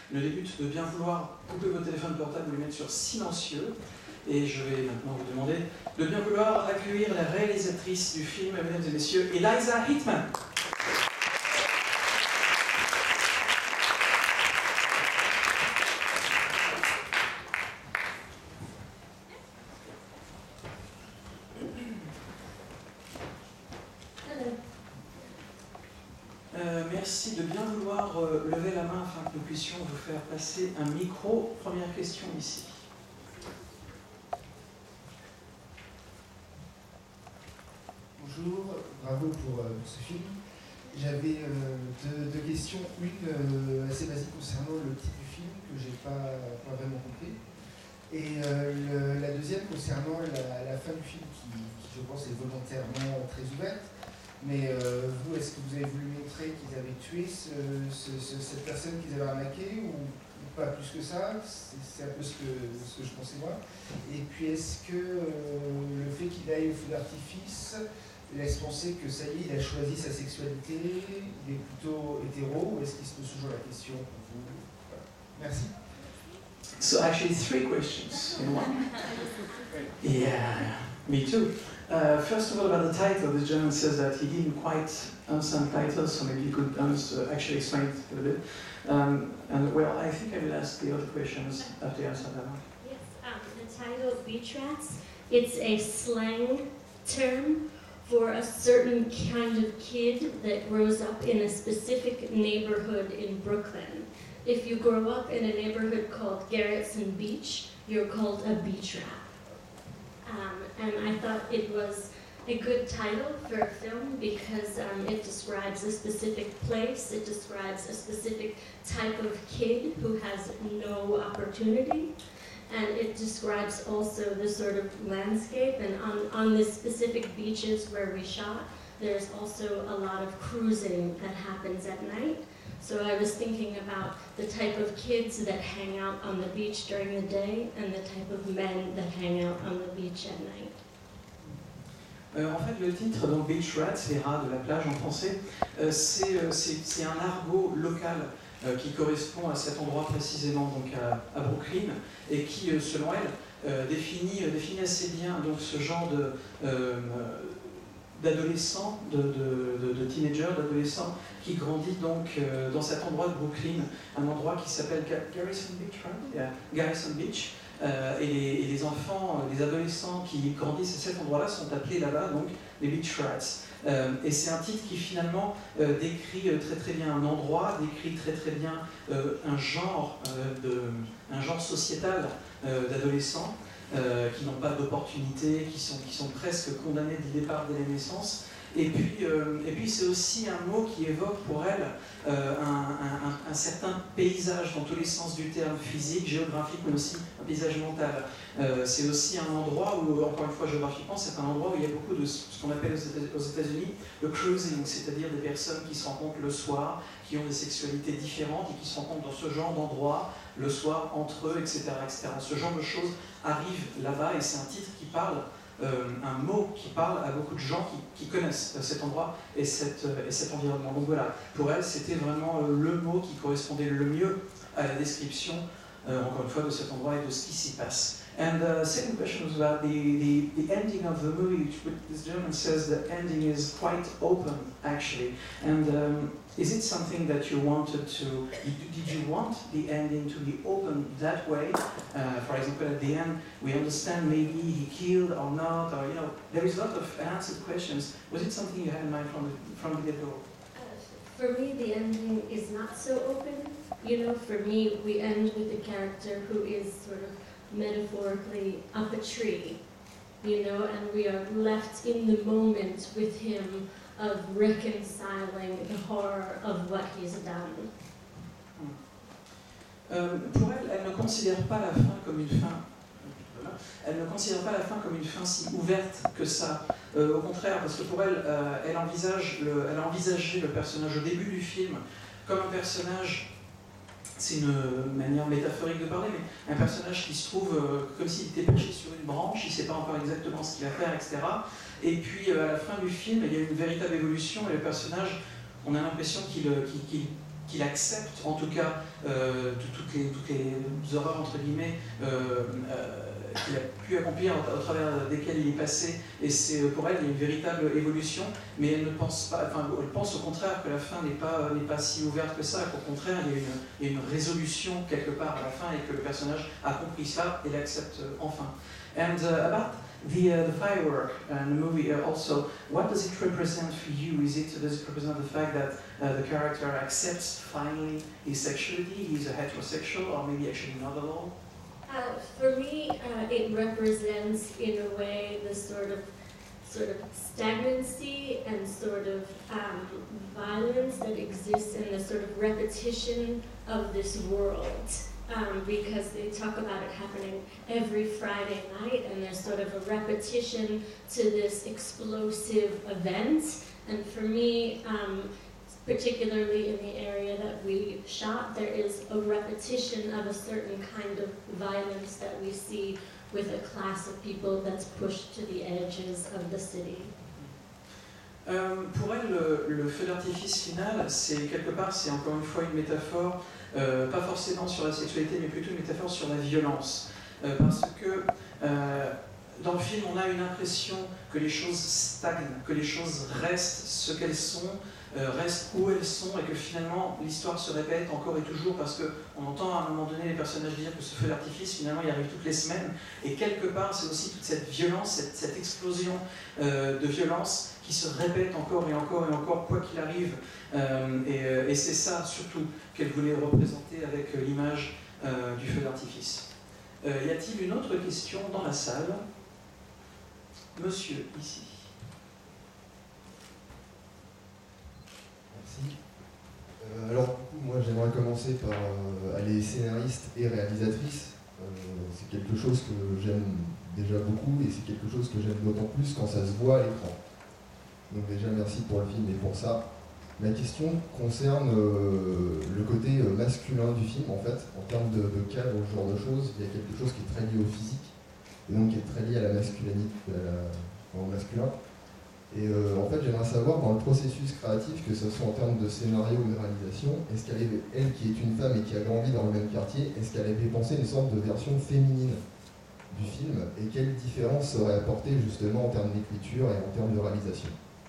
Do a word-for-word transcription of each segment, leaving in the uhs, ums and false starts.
ne débute de bien vouloir couper vos téléphones portables et les mettre sur silencieux. Et je vais maintenant vous demander de bien vouloir accueillir la réalisatrice du film, mesdames et messieurs, Eliza Hittman. Euh, merci de bien vouloir euh, lever la main afin que nous puissions vous faire passer un micro. Première question ici. Bonjour, bravo pour euh, ce film. J'avais euh, deux, deux questions. Une euh, assez basique concernant le titre du film que j'ai pas, pas vraiment compris. Et euh, le, la deuxième concernant la, la fin du film qui, qui, je pense, est volontairement très ouverte. Mais euh, vous, est-ce que vous avez voulu montrer qu'ils avaient tué ce, ce, ce, cette personne qu'ils avaient arnaquée ou, ou pas plus que ça? C'est un peu ce que, ce que je pensais moi. Et puis est-ce que euh, le fait qu'il aille au feu d'artifice laisse penser que ça y est, il a choisi sa sexualité, il est plutôt hétéro, ou est-ce qu'il se pose toujours la question pour vous? Voilà. Merci. So actually three questions in one. Yeah, me too. Uh, first of all, about the title, the gentleman says that he didn't quite understand the title, so maybe you could uh, actually explain it a little bit. Um, and well, I think I will ask the other questions after you answer that one. Yes, um, the title Beach Rats, it's a slang term for a certain kind of kid that grows up in a specific neighborhood in Brooklyn. If you grow up in a neighborhood called Garretson Beach, you're called a beach rat. Um, and I thought it was a good title for a film because um, it describes a specific place, it describes a specific type of kid who has no opportunity, and it describes also the sort of landscape. And on, on the specific beaches where we shot, there's also a lot of cruising that happens at night. So I was thinking about the type of kids that hang out on the beach during the day and the type of men that hang out on the beach at night. Euh, en fait, le titre, donc Beach Rats, les rats de la plage en français, euh, c'est euh, un argot local euh, qui correspond à cet endroit précisément, donc à, à Brooklyn, et qui, euh, selon elle, euh, définit, euh, définit assez bien donc, ce genre de... Euh, d'adolescents, de, de, de, de teenagers, d'adolescents qui grandit donc euh, dans cet endroit de Brooklyn, un endroit qui s'appelle Garrison Beach, right? Yeah. Garrison Beach, euh, et, les, et les enfants, les adolescents qui grandissent à cet endroit-là sont appelés là-bas donc les Beach Rats. Euh, et c'est un titre qui finalement euh, décrit très très bien un endroit, décrit très très bien euh, un genre, euh, de, un genre sociétal euh, d'adolescents. Euh, qui n'ont pas d'opportunité, qui sont, qui sont presque condamnés dès le départ, dès la naissance. Et puis, euh, et puis c'est aussi un mot qui évoque pour elle euh, un, un, un certain paysage dans tous les sens du terme, physique, géographique, mais aussi un paysage mental. Euh, c'est aussi un endroit où, encore une fois géographiquement, c'est un endroit où il y a beaucoup de ce qu'on appelle aux États-Unis le cruising, c'est-à-dire des personnes qui se rencontrent le soir, qui ont des sexualités différentes et qui se rencontrent dans ce genre d'endroit le soir entre eux, et cetera, et cetera. Ce genre de choses arrive là-bas et c'est un titre qui parle, euh, un mot qui parle à beaucoup de gens qui, qui connaissent cet endroit et, cette, et cet environnement. Donc voilà, pour elle, c'était vraiment le mot qui correspondait le mieux à la description, euh, encore une fois, de cet endroit et de ce qui s'y passe. And the second question was about the, the, the ending of the movie, which this gentleman says the ending is quite open, actually. And um, is it something that you wanted to, did you want the ending to be open that way? Uh, for example, at the end, we understand maybe he killed or not, or, you know, there is a lot of unanswered questions. Was it something you had in mind from the, from the get-go? Uh, for me, the ending is not so open. You know, for me, we end with a character who is sort of metaphorically up a tree, you know, and we are left in the moment with him of reconciling the horror of what he's done. Euh, pour elle, elle ne considère pas la fin comme une fin. Elle ne considère pas la fin comme une fin si ouverte que ça. Euh, au contraire, parce que pour elle, euh, elle, envisage le, elle a envisagé le personnage au début du film comme un personnage. C'est une manière métaphorique de parler, mais un personnage qui se trouve euh, comme s'il était perché sur une branche, il ne sait pas encore exactement ce qu'il va faire, et cetera. Et puis euh, à la fin du film, il y a une véritable évolution et le personnage, on a l'impression qu'il qu'il, qu'il, qu'il accepte en tout cas euh, toutes, les, toutes les horreurs entre guillemets euh, euh, qu'il a pu accomplir au, au travers desquelles il est passé, et c'est pour elle il y a une véritable évolution, mais elle ne pense pas, enfin elle pense au contraire que la fin n'est pas, n'est pas si ouverte que ça, qu'au contraire il y, a une, il y a une résolution quelque part à la fin et que le personnage a compris ça et l'accepte enfin. And uh, about the, uh, the firework and the movie uh, also, what does it represent for you? Is it, does it represent the fact that uh, the character accepts finally his sexuality, he's a heterosexual, or maybe actually not at all? Uh, for me, uh, it represents, in a way, the sort of, sort of stagnancy and sort of um, violence that exists in the sort of repetition of this world. Um, because they talk about it happening every Friday night, and there's sort of a repetition to this explosive event. And for me, um, particularly in the area that we shot, there is a repetition of a certain kind of violence that we see with a class of people that's pushed to the edges of the city. Euh, pour elle, le, le feu d'artifice final, c'est quelque part, c'est encore une fois une métaphore, euh, pas forcément sur la sexualité, mais plutôt une métaphore sur la violence. Euh, parce que euh, dans le film, on a une impression que les choses stagnent, que les choses restent ce qu'elles sont, euh, restent où elles sont, et que finalement l'histoire se répète encore et toujours, parce qu'on entend à un moment donné les personnages dire que ce feu d'artifice, finalement, il arrive toutes les semaines, et quelque part, c'est aussi toute cette violence, cette, cette explosion euh, de violence qui se répète encore et encore et encore, quoi qu'il arrive. Euh, et, et c'est ça, surtout, qu'elle voulait représenter avec l'image euh, du feu d'artifice. Euh, y a-t-il une autre question dans la salle? Monsieur, ici. Merci. Euh, alors, du coup, moi, j'aimerais commencer par euh, aller scénariste et réalisatrice. Euh, c'est quelque chose que j'aime déjà beaucoup, et c'est quelque chose que j'aime d'autant plus quand ça se voit à l'écran. Donc déjà, merci pour le film et pour ça. Ma question concerne euh, le côté euh, masculin du film, en fait, en termes de, de cadre, ce genre de choses. Il y a quelque chose qui est très lié au physique, et donc qui est très lié à la masculinité, à la, au masculin. Et euh, en fait, j'aimerais savoir, dans le processus créatif, que ce soit en termes de scénario ou de réalisation, est-ce qu'elle, avait, elle qui est une femme et qui a grandi dans le même quartier, est-ce qu'elle avait pensé une sorte de version féminine du film, et quelle différence serait apportée justement en termes d'écriture et en termes de réalisation?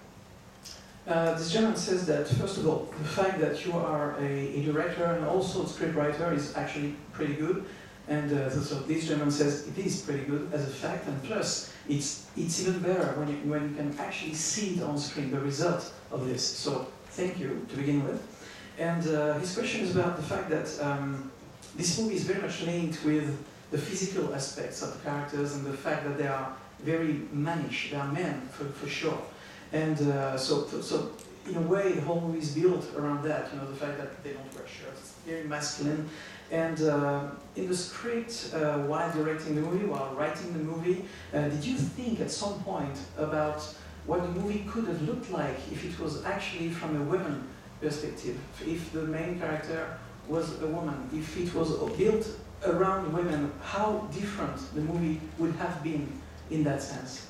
Uh, this gentleman says that, first of all, the fact that you are a, a director and also a scriptwriter is actually pretty good. And uh, so, so this gentleman says it is pretty good as a fact, and plus, it's, it's even better when you, when you can actually see it on screen, the result of this. So, thank you, to begin with. And uh, his question is about the fact that um, this movie is very much linked with the physical aspects of the characters and the fact that they are very mannish, they are men, for, for sure. And uh, so, so, in a way, the whole movie is built around that, you know, the fact that they don't wear shirts, it's very masculine. And uh, in the script, uh, while directing the movie, while writing the movie, uh, did you think at some point about what the movie could have looked like if it was actually from a woman perspective, if the main character was a woman, if it was built around women, how different the movie would have been in that sense?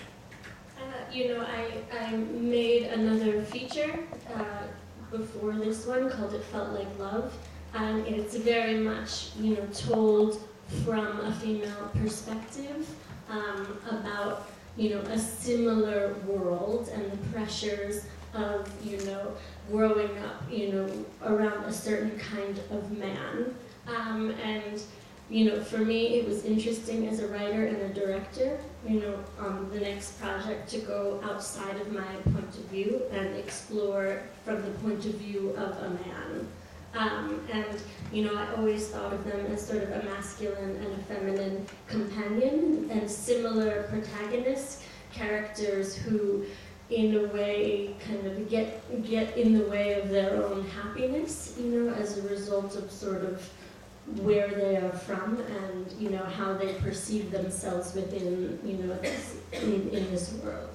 You know, I, I made another feature uh, before this one called It Felt Like Love, and it's very much, you know, told from a female perspective um, about, you know, a similar world and the pressures of, you know, growing up, you know, around a certain kind of man. Um, and You know, for me, it was interesting as a writer and a director, you know, on the next project to go outside of my point of view and explore from the point of view of a man. Um, and, you know, I always thought of them as sort of a masculine and a feminine companion and similar protagonists, characters who, in a way, kind of get, get in the way of their own happiness, you know, as a result of sort of where they are from and, you know, how they perceive themselves within, you know, this, in, in this world.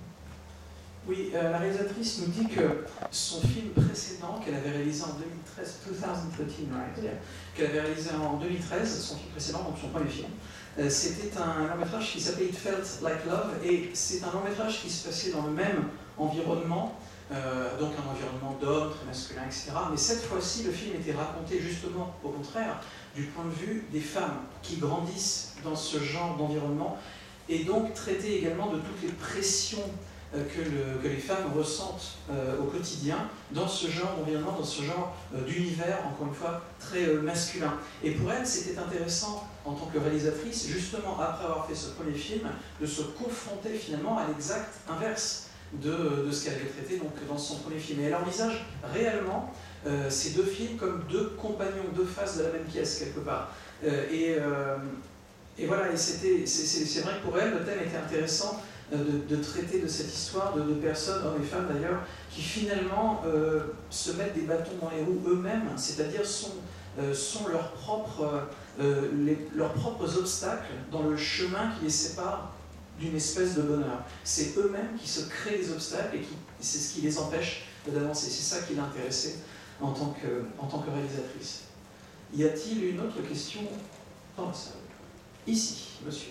Oui, euh, la réalisatrice nous dit que son film précédent, qu'elle avait réalisé en deux mille treize, twenty thirteen, right? Yeah. Qu'elle avait réalisé en deux mille treize, son film précédent, donc son premier film, euh, c'était un long métrage qui s'appelait It Felt Like Love, et c'est un long métrage qui se passait dans le même environnement, euh, donc un environnement d'hommes, très masculin, et cetera. Mais cette fois-ci, le film était raconté justement, au contraire, du point de vue des femmes qui grandissent dans ce genre d'environnement, et donc traité également de toutes les pressions euh, que, le, que les femmes ressentent euh, au quotidien dans ce genre d'environnement, dans ce genre euh, d'univers, encore une fois, très euh, masculin. Et pour elle, c'était intéressant, en tant que réalisatrice, justement, après avoir fait ce premier film, de se confronter finalement à l'exact inverse de, de ce qu'elle avait traité donc, dans son premier film. Et elle envisage réellement euh, ces deux films comme deux compagnons, deux faces de la même pièce, quelque part. Euh, et, euh, et voilà, et c'était, c'est, c'est, c'est vrai que pour elle, le thème était intéressant euh, de, de traiter de cette histoire de, de personnes, hommes et femmes d'ailleurs, qui finalement euh, se mettent des bâtons dans les roues eux-mêmes, c'est-à-dire sont, euh, sont leurs propres, euh, les, leurs propres obstacles dans le chemin qui les sépare d'une espèce de bonheur. C'est eux-mêmes qui se créent des obstacles et qui, c'est ce qui les empêche d'avancer. C'est ça qui l'a intéressée en tant que, en tant que réalisatrice. Y a-t-il une autre question dans la salle? Ici, monsieur.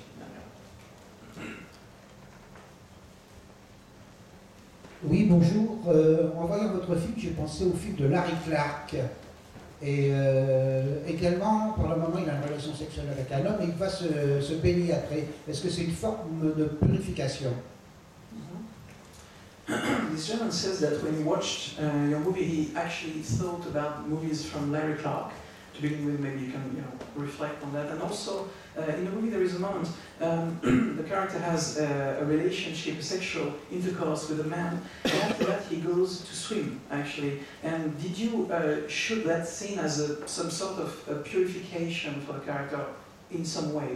Oui, bonjour. Euh, en voyant votre film, j'ai pensé au film de Larry Clark. Et euh, également, pour le moment, il a une relation sexuelle avec un homme et il va se, se baigner après. Est-ce que c'est une forme de purification? This gentleman says that when he watched uh, your movie, he actually thought about movies from Larry Clark. To begin with, maybe you can you know, reflect on that. And also, uh, in the movie there is a moment, um, the character has uh, a relationship, a sexual intercourse with a man, and after that he goes to swim, actually. And did you uh, shoot that scene as a, some sort of a purification for the character in some way?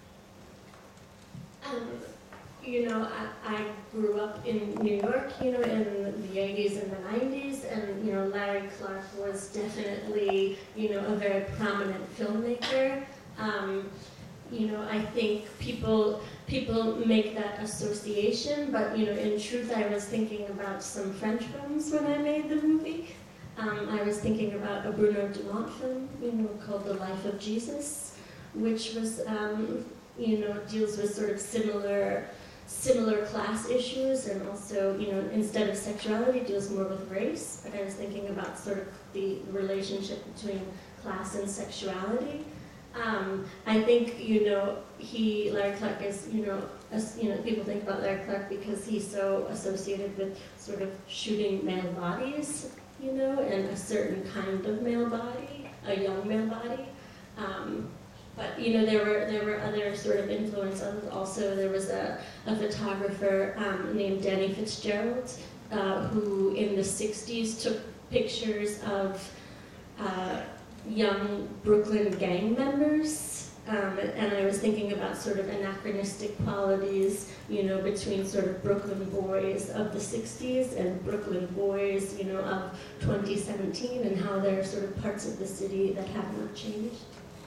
Um, you know, I, I grew up in New York, you know, in the eighties and the nineties, and, you know, Larry Clark was definitely, you know, a very prominent filmmaker. Um, you know, I think people people make that association, but, you know, in truth, I was thinking about some French films when I made the movie. Um, I was thinking about a Bruno Dumont film, you know, called The Life of Jesus, which was, um, you know, deals with sort of similar similar class issues, and also, you know, instead of sexuality, deals more with race. But I was thinking about sort of the relationship between class and sexuality. Um, I think, you know, he, Larry Clark is, you know, as, you know, people think about Larry Clark because he's so associated with sort of shooting male bodies, you know, and a certain kind of male body, a young male body. Um, But, you know, there were there were other sort of influences. Also, there was a, a photographer um, named Danny Fitzgerald uh, who, in the sixties, took pictures of uh, young Brooklyn gang members. Um, and I was thinking about sort of anachronistic qualities, you know, between sort of Brooklyn boys of the sixties and Brooklyn boys, you know, of twenty seventeen, and how there are sort of parts of the city that have not changed.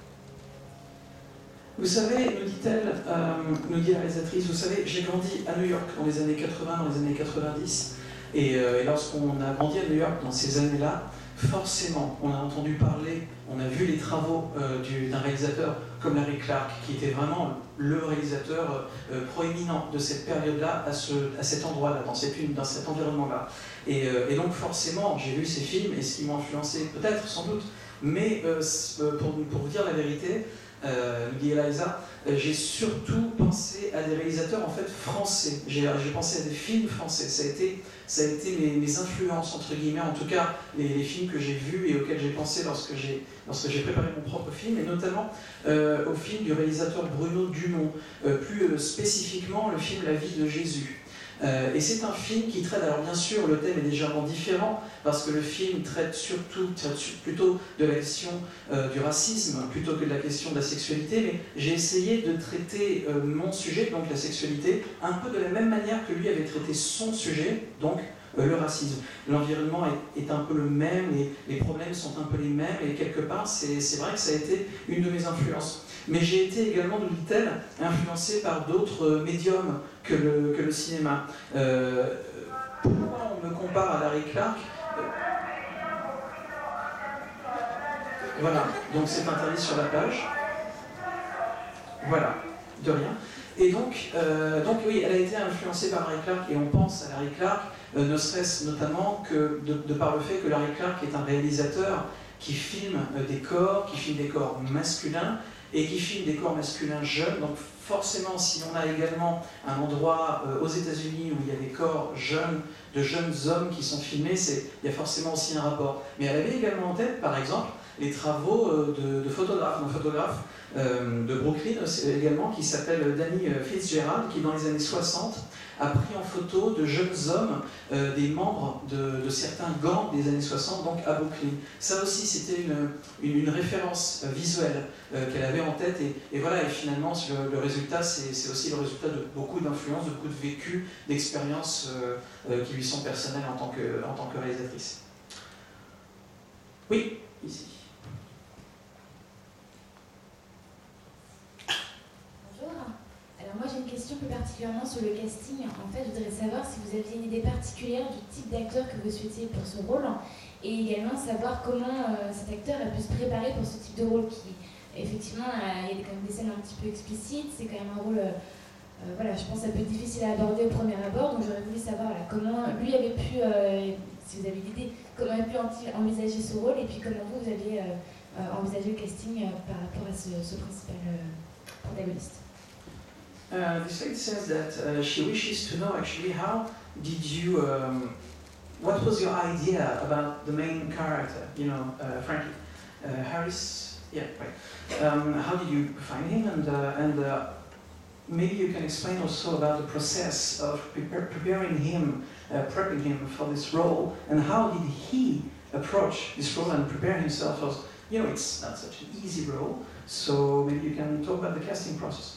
Vous savez, nous dit-elle, euh, nous dit la réalisatrice, vous savez, j'ai grandi à New York dans les années quatre-vingts, dans les années quatre-vingt-dix, et, euh, et lorsqu'on a grandi à New York dans ces années-là, forcément, on a entendu parler, on a vu les travaux euh, du, d'un réalisateur comme Larry Clark, qui était vraiment le réalisateur euh, proéminent de cette période-là, à, ce, à cet endroit-là, dans, cette, dans cet environnement-là. Et, euh, et donc forcément, j'ai vu ces films, et ce qui m'a influencé, peut-être, sans doute, mais euh, pour, pour vous dire la vérité, Euh, nous dit Eliza, euh, j'ai surtout pensé à des réalisateurs en fait français. J'ai, j'ai pensé à des films français. Ça a été, ça a été mes, mes influences entre guillemets, en tout cas les, les films que j'ai vus et auxquels j'ai pensé lorsque j'ai, lorsque j'ai préparé mon propre film, et notamment euh, au film du réalisateur Bruno Dumont, euh, plus euh, spécifiquement le film La vie de Jésus. Euh, et c'est un film qui traite, alors bien sûr le thème est légèrement différent parce que le film traite surtout, traite plutôt de la question euh, du racisme plutôt que de la question de la sexualité, mais j'ai essayé de traiter euh, mon sujet, donc la sexualité, un peu de la même manière que lui avait traité son sujet, donc euh, le racisme. L'environnement est, est un peu le même, les, les problèmes sont un peu les mêmes, et quelque part c'est, c'est vrai que ça a été une de mes influences. Mais j'ai été également, nous dit-elle, influencé par d'autres médiums que le, que le cinéma. Euh, pourquoi on me compare à Larry Clark ? Voilà, donc c'est interdit sur la page. Voilà, de rien. Et donc, euh, donc oui, elle a été influencée par Larry Clark, et on pense à Larry Clark, euh, ne serait-ce notamment que de, de par le fait que Larry Clark est un réalisateur qui filme euh, des corps, qui filme des corps masculins, et qui filme des corps masculins jeunes. Donc forcément, si on a également un endroit euh, aux États-Unis où il y a des corps jeunes, de jeunes hommes qui sont filmés, c'est, il y a forcément aussi un rapport. Mais elle avait également en tête, par exemple, les travaux euh, de, de photographes, d'un photographe euh, de Brooklyn également, qui s'appelle Danny Fitzgerald, qui dans les années soixante a pris en photo de jeunes hommes, euh, des membres de, de certains gangs des années soixante, donc à Brooklyn. Ça aussi, c'était une, une, une référence visuelle euh, qu'elle avait en tête, et, et voilà, et finalement, le, le résultat, c'est, c'est aussi le résultat de beaucoup d'influences, de beaucoup de vécus, d'expériences euh, euh, qui lui sont personnelles en tant que, en tant que réalisatrice. Oui, ici. Alors moi j'ai une question plus particulièrement sur le casting. En fait, je voudrais savoir si vous aviez une idée particulière du type d'acteur que vous souhaitiez pour ce rôle, et également savoir comment euh, cet acteur a pu se préparer pour ce type de rôle qui, effectivement, euh, il y a quand même des scènes un petit peu explicites, c'est quand même un rôle, euh, euh, voilà, je pense un peu difficile à aborder au premier abord, donc j'aurais voulu savoir voilà, comment lui avait pu, euh, si vous avez l'idée, comment il a pu envisager ce rôle, et puis comment vous, vous aviez euh, euh, envisagé le casting euh, par rapport à ce, ce principal euh, protagoniste. Uh, this lady says that uh, she wishes to know actually how did you, um, what was your idea about the main character, you know, uh, Frankie, uh, Harris, yeah, right. Um, how did you find him, and, uh, and uh, maybe you can explain also about the process of prepare, preparing him, uh, prepping him for this role, and how did he approach this role and prepare himself, as, you know, it's not such an easy role, so maybe you can talk about the casting process.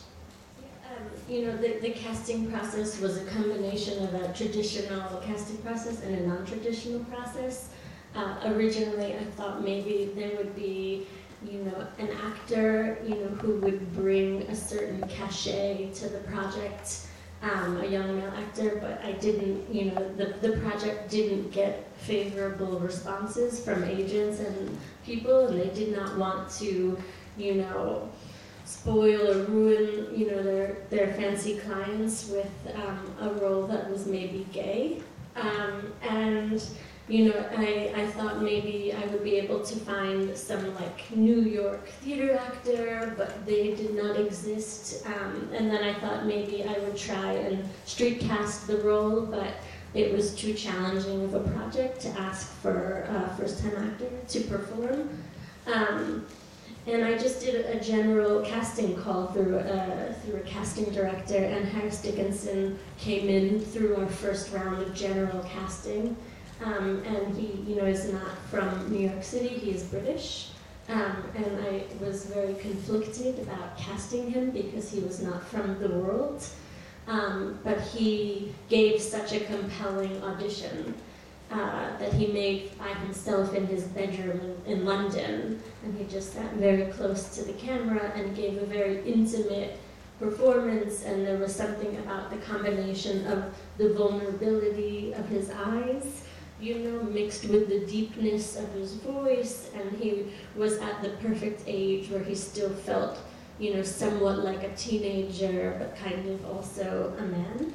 You know, the, the casting process was a combination of a traditional casting process and a non-traditional process. Uh, originally, I thought maybe there would be, you know, an actor, you know, who would bring a certain cachet to the project, um, a young male actor, but I didn't, you know, the, the project didn't get favorable responses from agents and people, and they did not want to, you know, spoil or ruin, you know, their, their fancy clients with um, a role that was maybe gay. Um, and, you know, I, I thought maybe I would be able to find some, like, New York theater actor, but they did not exist. Um, and then I thought maybe I would try and street cast the role, but it was too challenging of a project to ask for a first-time actor to perform. Um, And I just did a general casting call through a, through a casting director, and Harris Dickinson came in through our first round of general casting. Um, and he, you know, is not from New York City, he is British. Um, and I was very conflicted about casting him because he was not from the world. Um, but he gave such a compelling audition Uh, that he made by himself in his bedroom in, in London, and he just sat very close to the camera and gave a very intimate performance, and there was something about the combination of the vulnerability of his eyes, you know, mixed with the deepness of his voice, and he was at the perfect age where he still felt, you know, somewhat like a teenager, but kind of also a man.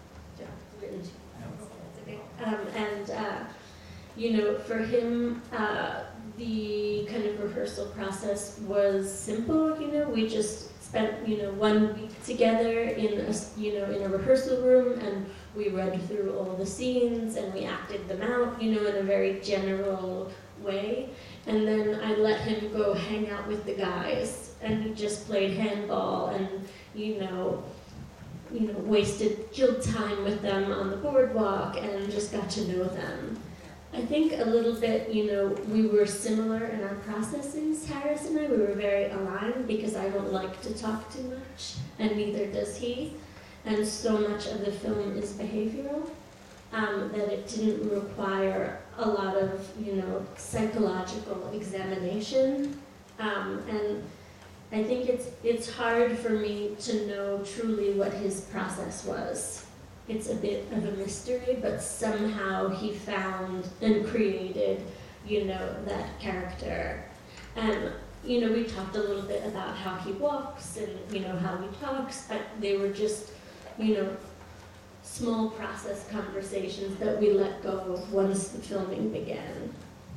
Um, and, uh, you know, for him, uh, the kind of rehearsal process was simple, you know, we just spent, you know, one week together in a, you know, in a rehearsal room, and we read through all the scenes, and we acted them out, you know, in a very general way. And then I let him go hang out with the guys, and he just played handball, and, you know, you know, wasted, killed time with them on the boardwalk and just got to know them. I think a little bit, you know, we were similar in our processes, Harris and I. We were very aligned because I don't like to talk too much, and neither does he. And so much of the film is behavioral, um, that it didn't require a lot of, you know, psychological examination. Um, and I think it's it's hard for me to know truly what his process was. It's a bit of a mystery, but somehow he found and created, you know, that character. And you know, we talked a little bit about how he walks and, you know, how he talks, but they were just, you know, small process conversations that we let go of once the filming began.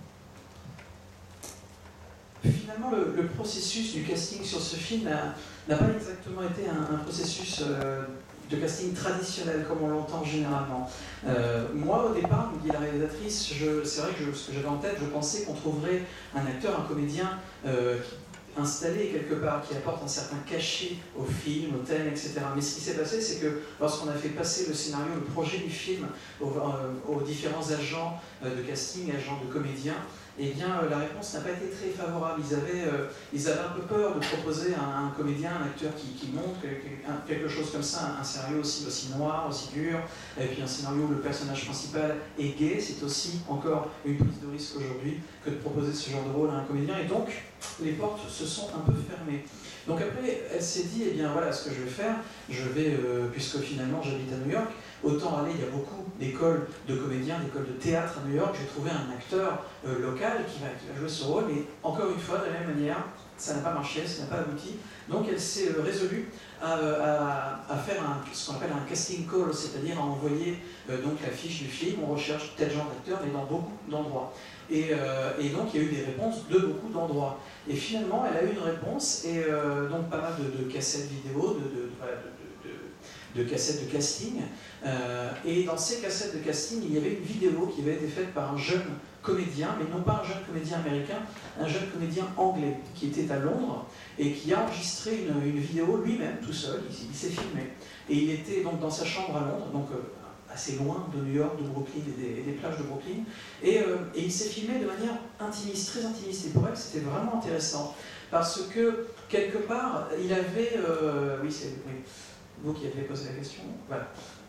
Finalement, le, le processus du casting sur ce film n'a pas exactement été un, un processus euh, de casting traditionnel comme on l'entend généralement. Euh, moi, au départ, me dit la réalisatrice, c'est vrai que je, ce que j'avais en tête, je pensais qu'on trouverait un acteur, un comédien euh, installé quelque part, qui apporte un certain cachet au film, au thème, et cetera. Mais ce qui s'est passé, c'est que lorsqu'on a fait passer le scénario, le projet du film aux, euh, aux différents agents euh, de casting, agents de comédiens, eh bien, euh, la réponse n'a pas été très favorable. Ils avaient, euh, ils avaient un peu peur de proposer à un, un comédien, un acteur qui, qui montre quelque, quelque chose comme ça, un, un scénario aussi, aussi noir, aussi dur, et puis un scénario où le personnage principal est gay. C'est aussi encore une prise de risque aujourd'hui que de proposer ce genre de rôle à un comédien. Et donc, les portes se sont un peu fermées. Donc après, elle s'est dit, eh bien voilà ce que je vais faire, je vais, euh, puisque finalement j'habite à New York, autant aller, il y a beaucoup d'écoles de comédiens, d'écoles de théâtre à New York, j'ai trouvé un acteur euh, local qui va, qui va jouer ce rôle, mais encore une fois, de la même manière, ça n'a pas marché, ça n'a pas abouti. Donc elle s'est euh, résolue à, à, à faire un, ce qu'on appelle un casting call, c'est-à-dire à envoyer euh, donc la fiche du film, on recherche tel genre d'acteur, mais dans beaucoup d'endroits. Et, euh, et donc il y a eu des réponses de beaucoup d'endroits. Et finalement, elle a eu une réponse, et euh, donc pas mal de, de cassettes vidéo, de, de, de, de, de, de cassettes de casting. Euh, et dans ces cassettes de casting, il y avait une vidéo qui avait été faite par un jeune comédien, mais non pas un jeune comédien américain, un jeune comédien anglais qui était à Londres et qui a enregistré une, une vidéo lui-même, tout seul, il, il s'est filmé. Et il était donc dans sa chambre à Londres, donc euh, assez loin de New York, de Brooklyn et des, et des plages de Brooklyn, et, euh, et il s'est filmé de manière intimiste, très intimiste. Et pour elle, c'était vraiment intéressant, parce que quelque part, il avait... Euh, oui, c'est oui, vous qui avez posé la question, voilà.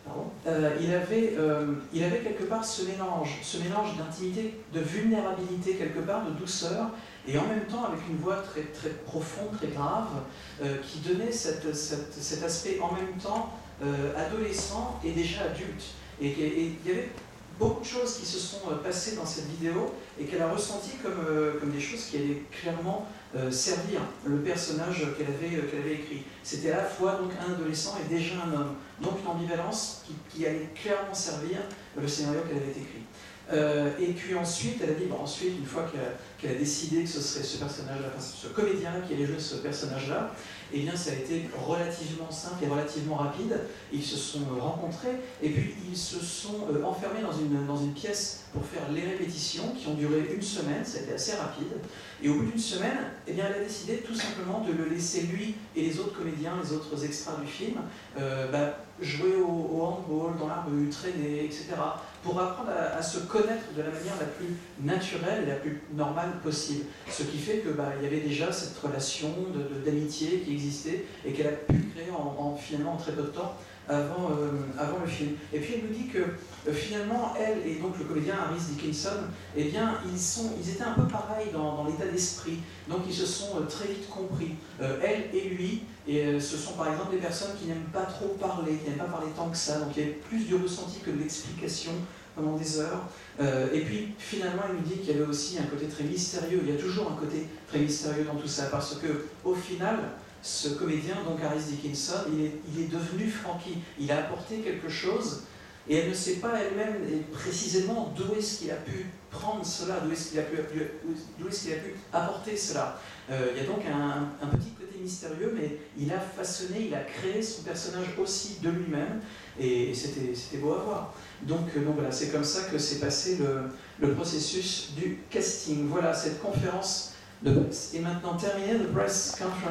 Euh, il, avait, euh, il avait quelque part ce mélange, ce mélange d'intimité, de vulnérabilité quelque part, de douceur, et en même temps avec une voix très, très profonde, très grave, euh, qui donnait cette, cette, cet aspect en même temps euh, adolescent et déjà adulte. Et, et, et il y avait beaucoup de choses qui se sont passées dans cette vidéo et qu'elle a ressenties comme, euh, comme des choses qui allaient clairement euh, servir le personnage qu'elle avait, euh, qu'elle avait écrit. C'était à la fois donc, un adolescent et déjà un homme. Donc une ambivalence qui, qui allait clairement servir le scénario qu'elle avait écrit. Euh, et puis ensuite, elle a dit, bon, ensuite, une fois qu'elle a, qu'elle a décidé que ce serait ce personnage-là, enfin, ce comédien-là qui allait jouer ce personnage-là, eh bien ça a été relativement simple et relativement rapide. Ils se sont rencontrés et puis ils se sont euh, enfermés dans une, dans une pièce pour faire les répétitions qui ont duré une semaine, ça a été assez rapide. Et au bout d'une semaine, eh bien, elle a décidé tout simplement de le laisser, lui et les autres comédiens, les autres extras du film, euh, bah, jouer au, au handball, dans la rue, traîner, et cetera, pour apprendre à, à se connaître de la manière la plus naturelle et la plus normale possible. Ce qui fait que bah, il y avait déjà cette relation de, de, d'amitié qui existait et qu'elle a pu créer en, en, finalement en très peu de temps avant, euh, avant le film. Et puis elle nous dit que euh, finalement, elle et donc le comédien Harris Dickinson, eh bien, ils, sont, ils étaient un peu pareils dans, dans l'état d'esprit. Donc ils se sont euh, très vite compris. Euh, elle et lui, et euh, ce sont par exemple des personnes qui n'aiment pas trop parler, qui n'aiment pas parler tant que ça. Donc il y avait plus du ressenti que de l'explication pendant des heures. Euh, et puis finalement, il nous dit qu'il y avait aussi un côté très mystérieux. Il y a toujours un côté très mystérieux dans tout ça, parce que au final, ce comédien, donc Harris Dickinson, il est, il est devenu Frankie. Il a apporté quelque chose, et elle ne sait pas elle-même précisément d'où est-ce qu'il a pu prendre cela, d'où est-ce qu'il a pu, d'où est-ce qu'il a pu apporter cela. Euh, il y a donc un, un petit côté mystérieux, mais il a façonné, il a créé son personnage aussi de lui-même, et, et c'était, c'était beau à voir. Donc, euh, donc voilà, c'est comme ça que s'est passé le, le processus du casting. Voilà, cette conférence de presse est maintenant terminée, the press conference.